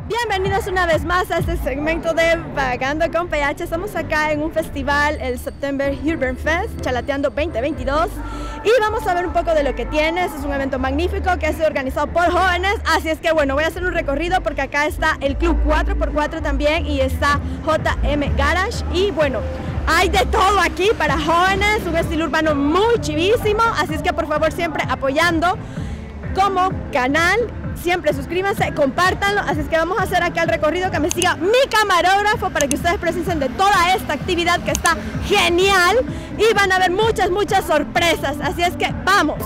Bienvenidos una vez más a este segmento de Vagando con PH. Estamos acá en un festival, el September Urban Fest, Chalateando 2022. Y vamos a ver un poco de lo que tiene. Este es un evento magnífico que ha sido organizado por jóvenes. Así es que bueno, voy a hacer un recorrido porque acá está el Club 4x4 también y está JM Garage. Y bueno, hay de todo aquí para jóvenes, un estilo urbano muy chivísimo. Así es que por favor siempre apoyando como canal. Siempre suscríbanse, compártanlo, así es que vamos a hacer acá el recorrido, que me siga mi camarógrafo para que ustedes precisen de toda esta actividad que está genial y van a ver muchas sorpresas, así es que ¡vamos!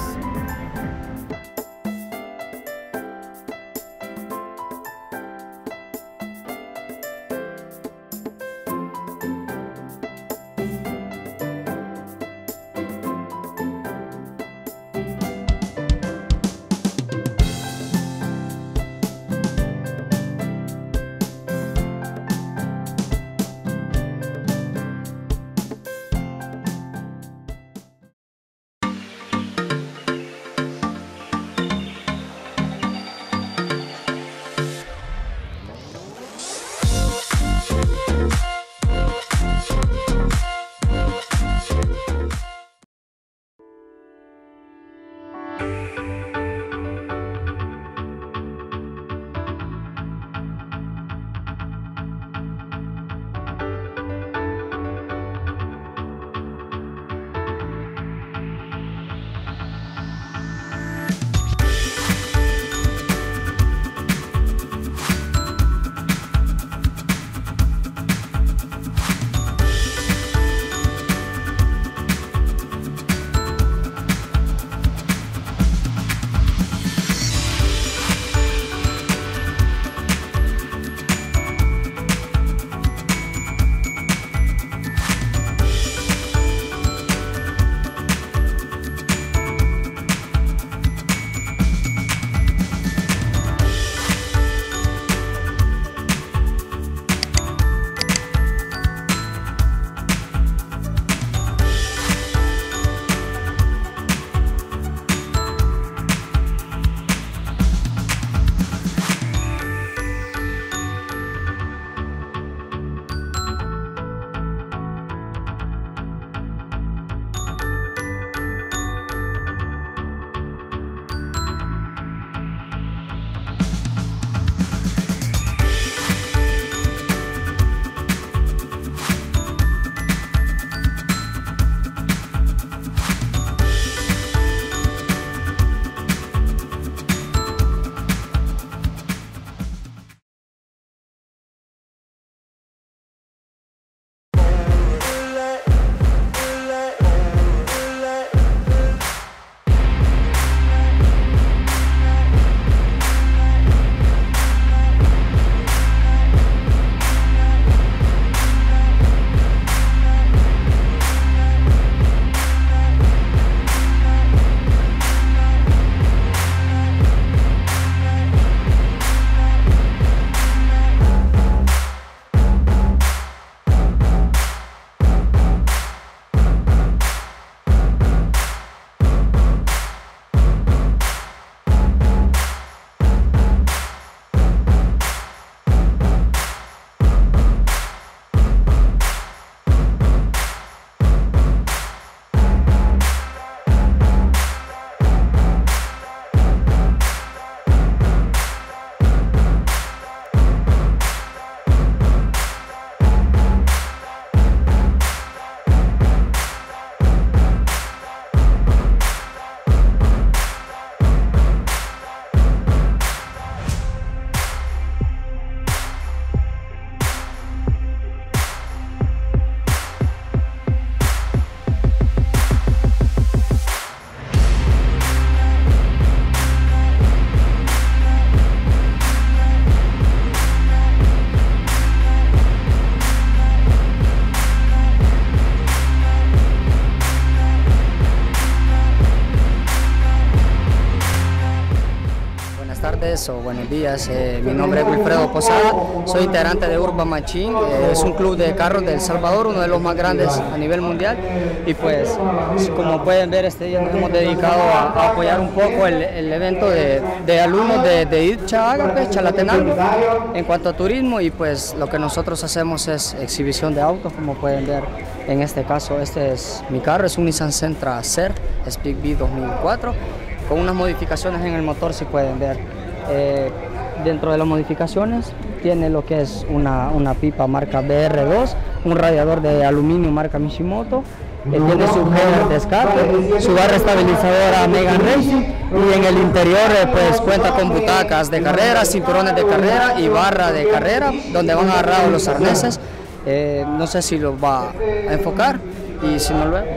tardes o buenos días. Mi nombre es Wilfredo Posada, soy integrante de Urban Machine, es un club de carros de El Salvador, uno de los más grandes a nivel mundial, y pues como pueden ver este día nos hemos dedicado a apoyar un poco el evento de alumnos de ITCHA Agape, Chalatenango, en cuanto a turismo, y pues lo que nosotros hacemos es exhibición de autos, como pueden ver en este caso. Este es mi carro, es un Nissan Sentra Ser Speed V 2004, con unas modificaciones en el motor, si pueden ver. Dentro de las modificaciones tiene lo que es una pipa marca BR2, un radiador de aluminio marca Mishimoto, tiene su header de escape, su barra estabilizadora Megan Racing, y en el interior pues cuenta con butacas de carrera, cinturones de carrera y barra de carrera, donde van agarrados los arneses. No sé si los va a enfocar, y si no luego.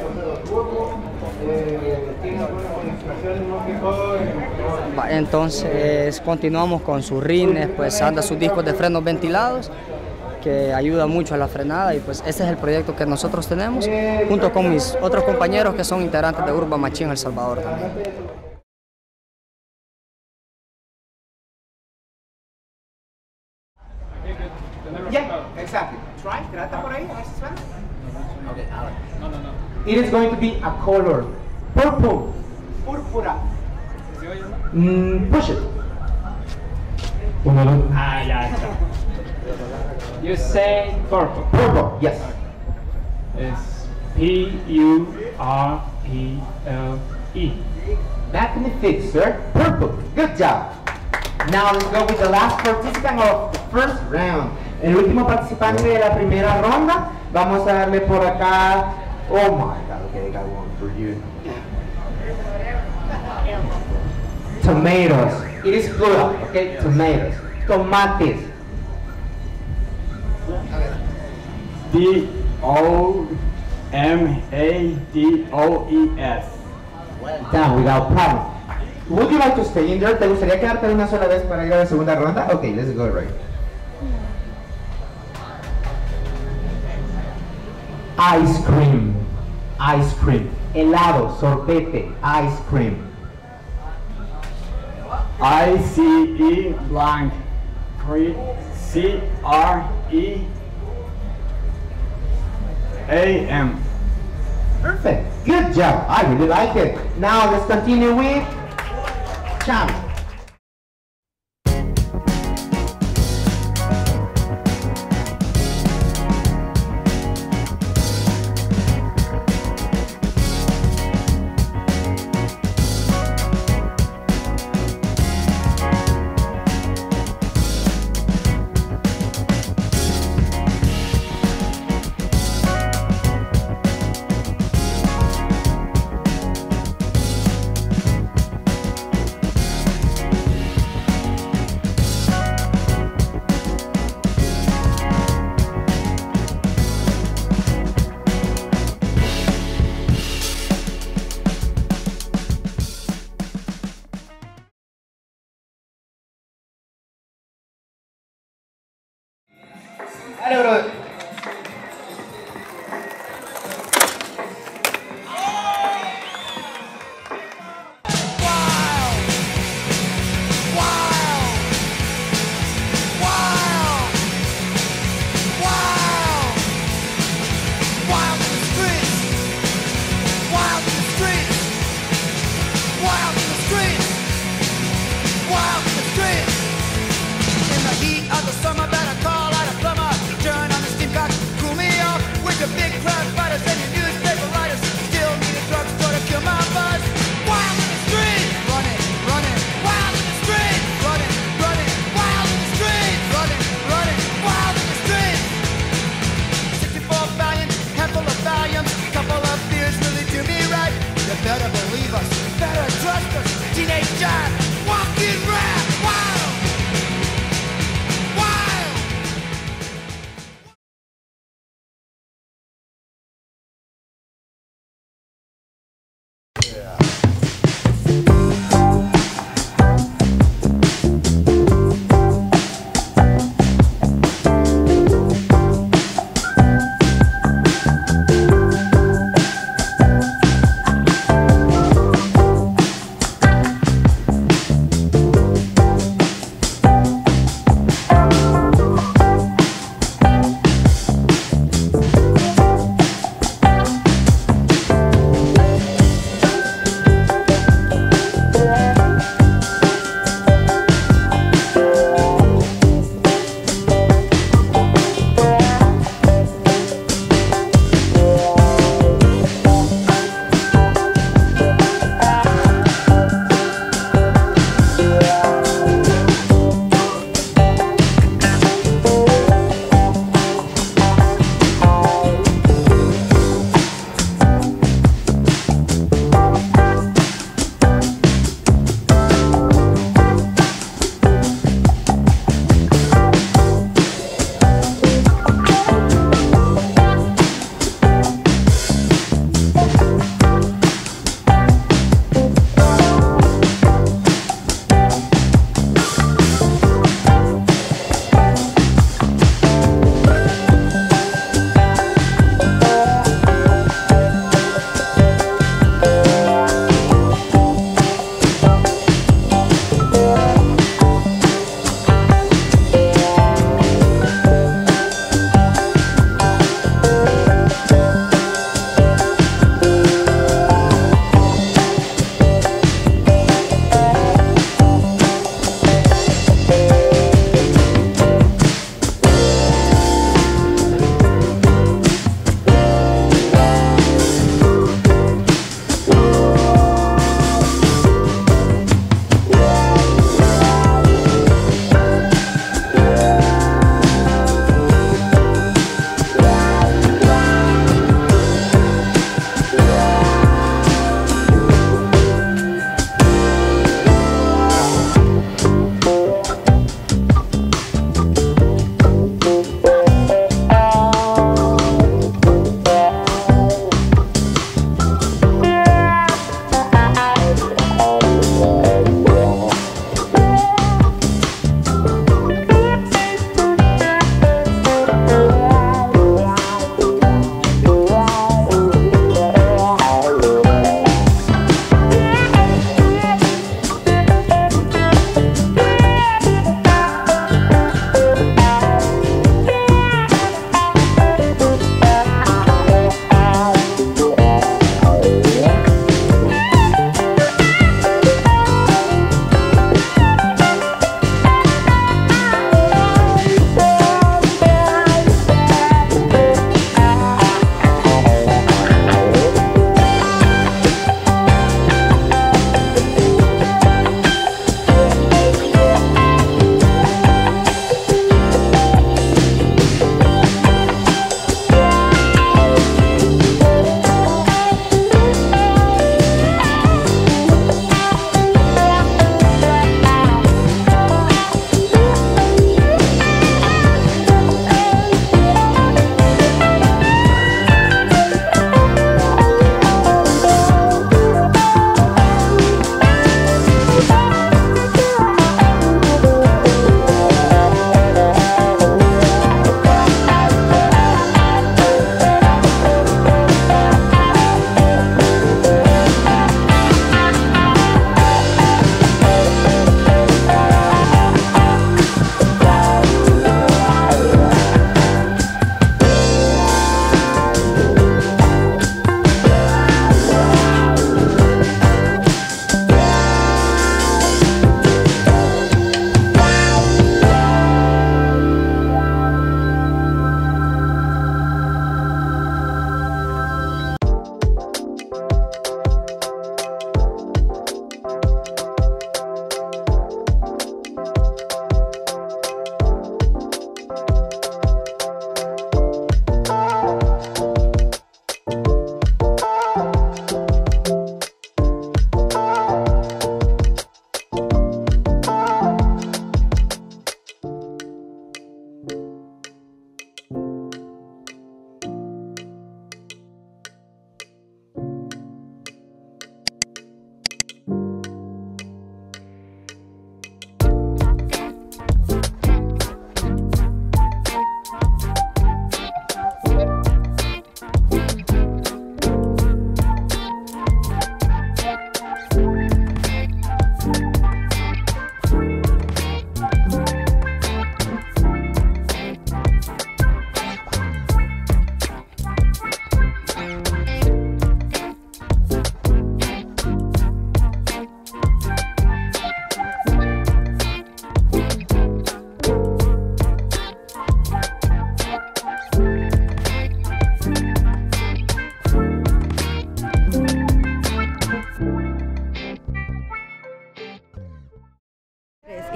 Entonces continuamos con sus rines, pues anda sus discos de frenos ventilados, que ayuda mucho a la frenada, y pues ese es el proyecto que nosotros tenemos, junto con mis otros compañeros que son integrantes de Urban Machine El Salvador también. Yeah, exactly. Try, trata por ahí, a ver si suena. Okay, all right. No. It is going to be a color. Purple. Púrpura. Push it. Ah, yeah. You say purple. Purple, yes. It's P-U-R-P-L-E. Magnifique, sir. Purple. Good job. Now let's go with the last participant of the first round. El último participante de la primera ronda. Vamos a darle por acá. Oh my God, okay, I got one for you. Tomatoes. It is plural, okay? Tomatoes. Tomates. D-O-M-A-D-O-E-S. Down, without problem. Would you like to stay in there? ¿Te gustaría quedarte una sola vez para ir a la segunda ronda? Okay, let's go right. Ice cream. Ice cream. Helado, sorbete, ice cream. I-C-E blank C-R-E-A-M. Perfect. Good job. I really like it. Now let's continue with Cham. Dale, bro. In the heat of the summer, better call out a plumber. Turn on the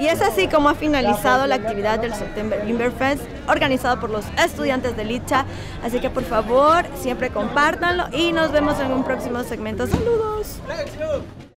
Y es así como ha finalizado la actividad del September Inverfest, organizado por los estudiantes de Licha. Así que por favor, siempre compártanlo y nos vemos en un próximo segmento. ¡Saludos!